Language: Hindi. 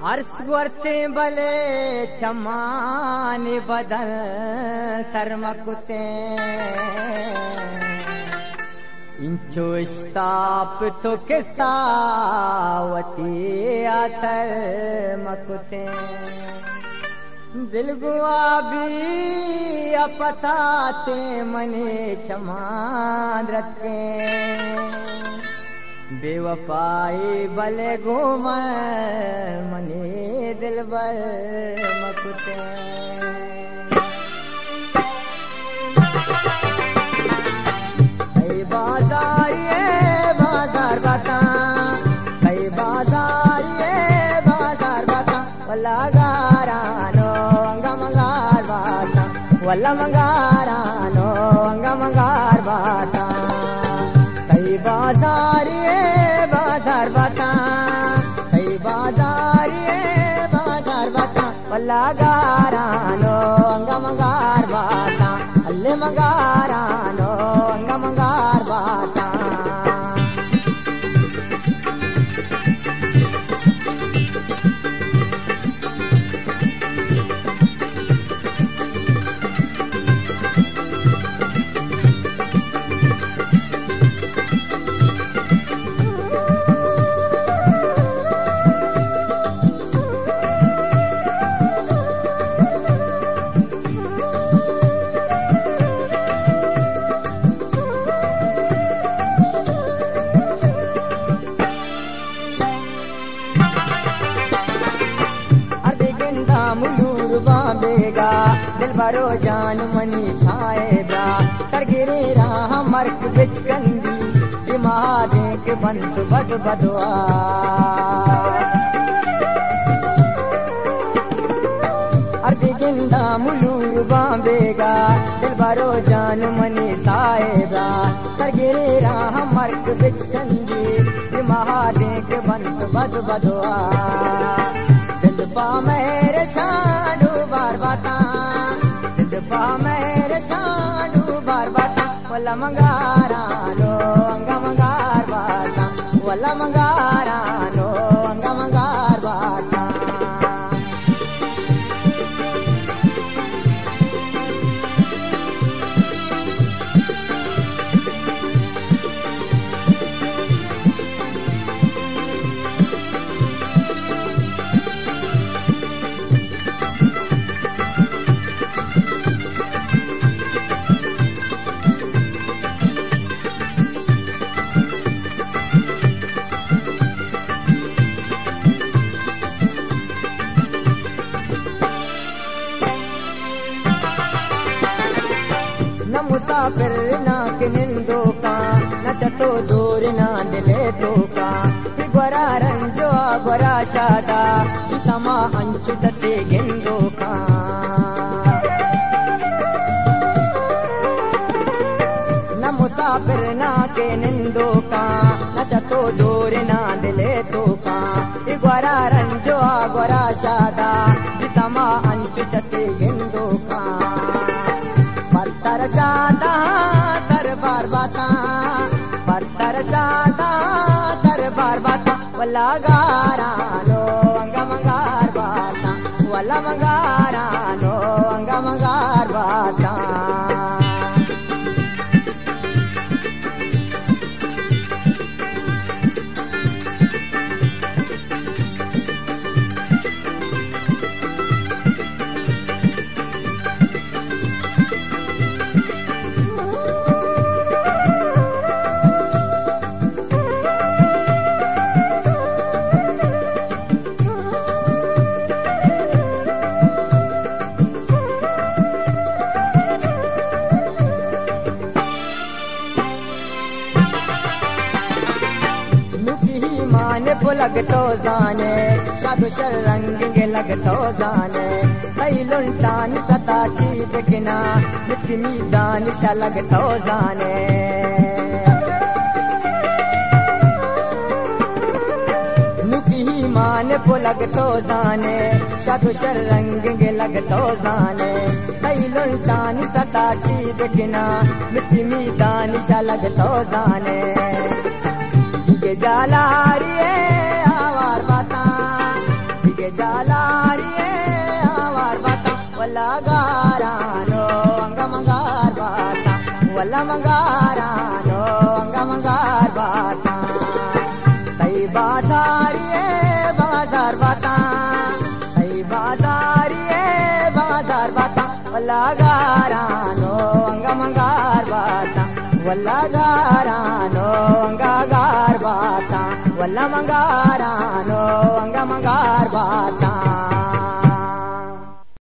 अर्श वर्ते भले चमानी बदल तरमकुते इंचो इस्ताप तो के सावती असर मकुते दिल गुआबी अपताते मने चमांद्रत के बेवफाई भले घूम मने दिल बर मकुते कई बाजार बता कई बाजार बता वल्लागारानो अंगमगार बाता वल्लमगारानो अंगमगार बाता कई बाजार बता कई बाजार बता वल्लागारानो अंगमगार बाता अल्ले मगारानो अंगमगार बाता बाबेगा दिल भरो जान मनी साहेबा सरगिरे राह मर्क बिच कंदी दिमाग के बंत बद बदवा अर्दी गिंदा मुलूर बाबेगा दिल भरो जान मनी साहेबा सरगिरे राह मर्क बिच कंदी दिमाग के बंत बद बदवा दिल पा मेरे शाडू बार बाता दिल पा मेरे शाडू बार बाता वल्ला मंगारानो अंगमगार बाता वल्ला मंगारानो अंगमगार बाता मुसाफिर ना के निंदो का न चतो दूर ना दिले तो का गोरा रंजो गोरा शादा समा अंचु तते गिंदो का न मुसाफिर ना के निंदो का न चतो दूर ना दिले तो का गोरा रंजो गोरा शादा समा अंचु तते गिंदो का तरसाता दरबार बाता पर तरसाता दरबार बाता वल्ला गारानो अंगमगार बाता वल्ला मंगारानो अंगमगार बाता लग तो जाने शादु शर रंग के लग तो जाने कई लुंटान सता छी बिकना मिस्किनी दानिशा लग तो जाने नुकी ही मान को लग तो जाने शादु शर रंग के लग तो जाने कई लुंटान सता छी बिकना मिस्किनी दानिशा लग तो जाने के जाला रे आवार बाता के वल्ला मंगारानो अंगा मंगार बाता तई बाजारिए बाजार बाता तई बाजारिए बाजार बाता वल्ला गारानो अंगा मंगार बाता वल्ला गारानो अंगा गार बाता वल्ला मंगारानो अंगा मंगार बाता